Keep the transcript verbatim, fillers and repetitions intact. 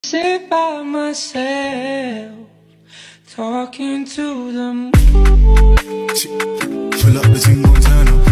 Sit by myself, talking to the moon. Pull up the single turn up.